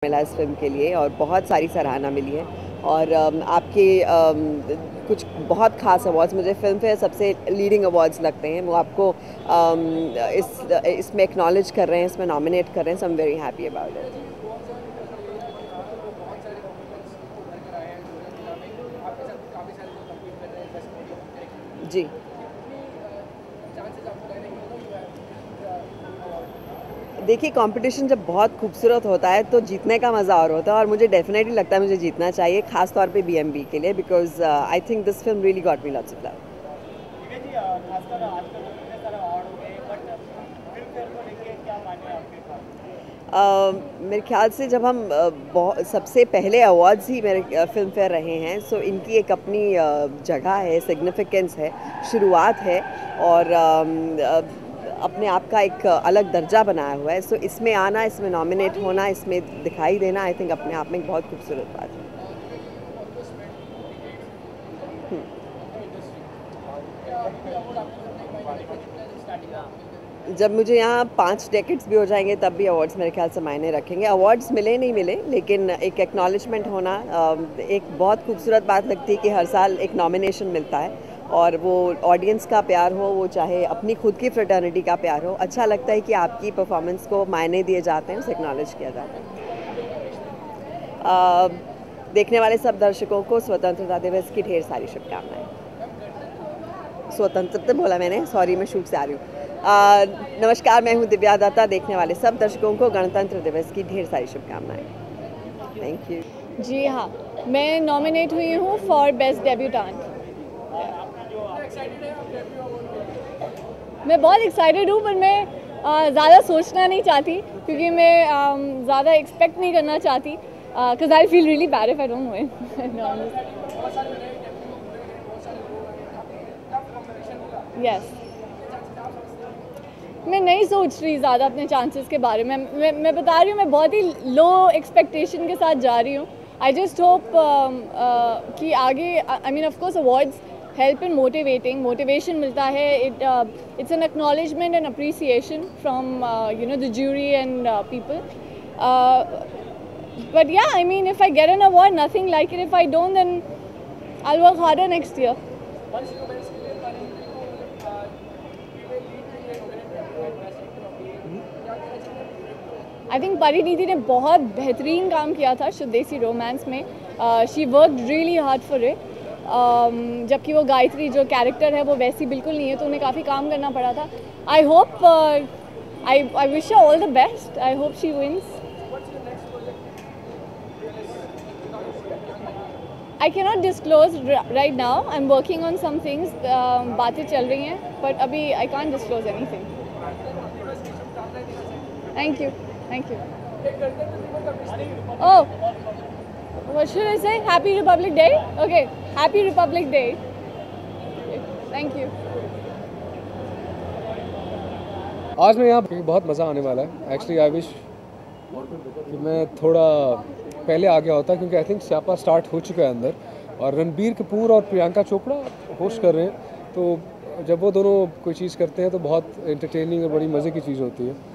मिला इस फिल्म के लिए और बहुत सारी सराहना मिली है और आपके कुछ बहुत खास अवार्ड्स मुझे फिल्म फेयर सबसे लीडिंग अवार्ड्स लगते हैं, वो आपको इसमें एक्नॉलेज कर रहे हैं, इसमें नॉमिनेट कर रहे हैं, so I am very happy about it. जी, देखिए कंपटीशन जब बहुत खूबसूरत होता है तो जीतने का मज़ा और होता है और मुझे डेफिनेटली लगता है मुझे जीतना चाहिए, खास तौर पे बीएमबी के लिए, because I think this film really got me lots of love. मेरे ख्याल से जब हम सबसे पहले अवार्ड्स ही मेरे फिल्म फेयर रहे हैं, सो इनकी एक अपनी जगह है, सिग्निफिकेंस है, शुरुआत है और अपने आप का एक अलग दर्जा बनाया हुआ है। सो इसमें आना, इसमें नॉमिनेट होना, इसमें दिखाई देना, आई थिंक अपने आप में एक बहुत खूबसूरत बात है। जब मुझे यहाँ 5 डेकेड्स भी हो जाएंगे तब भी अवार्ड्स मेरे ख्याल से मायने रखेंगे। अवार्ड्स मिले नहीं मिले, लेकिन एक एक्नॉलेजमेंट होना एक बहुत खूबसूरत बात लगती है कि हर साल एक नॉमिनेशन मिलता है और वो ऑडियंस का प्यार हो, वो चाहे अपनी खुद की फ्रेटर्निटी का प्यार हो, अच्छा लगता है कि आपकी परफॉर्मेंस को मायने दिए जाते हैं, उसे एक्नॉलेज किया जाता है। देखने वाले सब दर्शकों को स्वतंत्रता दिवस की ढेर सारी शुभकामनाएं। स्वतंत्रता बोला मैंने, सॉरी, मैं शूट से आ रही हूँ। नमस्कार, मैं हूँ दिव्या दत्ता। देखने वाले सब दर्शकों को गणतंत्र दिवस की ढेर सारी शुभकामनाएं। Thank you. जी हाँ, मैं नॉमिनेट हुई हूँ फॉर बेस्ट डेब्यूटेंट। मैं बहुत एक्साइटेड हूँ, पर मैं ज़्यादा सोचना नहीं चाहती क्योंकि मैं ज़्यादा एक्सपेक्ट नहीं करना चाहती, because I feel really bad if I don't win. Yes, मैं नहीं सोच रही ज़्यादा अपने चांसेस के बारे में। मैं बता रही हूँ, मैं बहुत ही लो एक्सपेक्टेशन के साथ जा रही हूँ। आई जस्ट होप कि आगे, I mean of course awards help in motivation मिलता है। It's an acknowledgement and appreciation from the jury and people, but yeah, I mean, if I get an award, nothing like it. If I don't, then I'll work harder next year. I think Parineeti ने बहुत बेहतरीन काम किया था शुद्धेसी romance में। She work really hard for it, जबकि वो गायत्री जो कैरेक्टर है वो वैसी बिल्कुल नहीं है, तो उन्हें काफ़ी काम करना पड़ा था। I hope, I wish her all the best. I hope she wins. I cannot disclose right now, I am working on some things. बातें चल रही हैं, बट अभी I can't disclose anything. Thank you, thank you. Oh, what should I say? Happy Republic Day? Okay, Happy Republic Day. Thank you. आज मैं यहाँ बहुत मज़ा आने वाला है। एक्चुअली आई विश कि मैं थोड़ा पहले आ गया होता, क्योंकि आई थिंक स्यापा स्टार्ट हो चुका है अंदर और रणबीर कपूर और प्रियंका चोपड़ा होस्ट कर रहे हैं, तो जब वो दोनों कोई चीज़ करते हैं तो बहुत एंटरटेनिंग और बड़ी मज़े की चीज़ होती है।